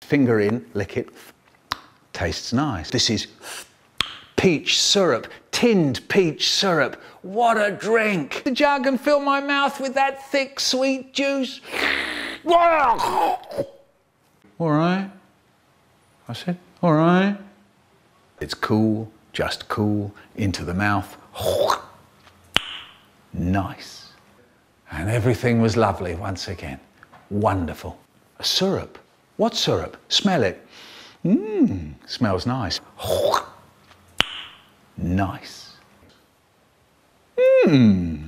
Finger in, lick it. Tastes nice. This is peach syrup, tinned peach syrup. What a drink. The jug and fill my mouth with that thick, sweet juice. All right. I said, all right. It's cool, just cool, into the mouth. Nice. And everything was lovely once again. Wonderful. A syrup. What syrup? Smell it. Smells nice. Nice.